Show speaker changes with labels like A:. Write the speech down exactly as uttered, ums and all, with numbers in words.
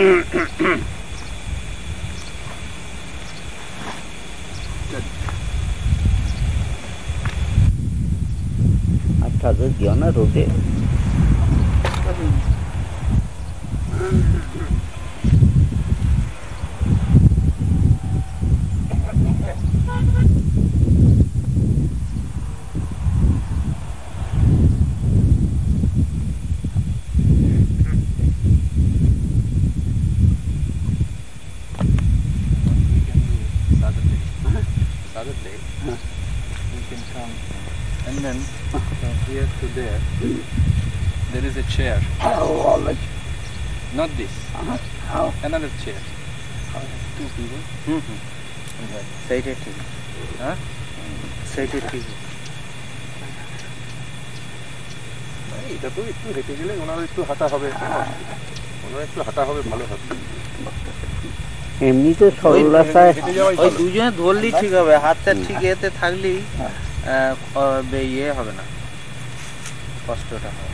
A: अच्छा जो दियो ना रोदे
B: Saturday, huh? We can come and then from here to there, there is a chair.
A: oh,
B: Not this.
A: uh-huh. oh.
B: Another chair. Two people.
A: Mm-hmm. Say it to me.
B: Huh?
A: Say it to me.
B: এটা তো একটু হেঁটে গেলে ওনার একটু হাঁটা হবে ওনার একটু হাঁটা হবে ভালো হবে
A: এমনি তো সরলতায়
C: ওই দুজনে ধরলেই ঠিক হবে হাতটা ঠিক এতে থাকলেই ইয়ে হবে না কষ্টটা হবে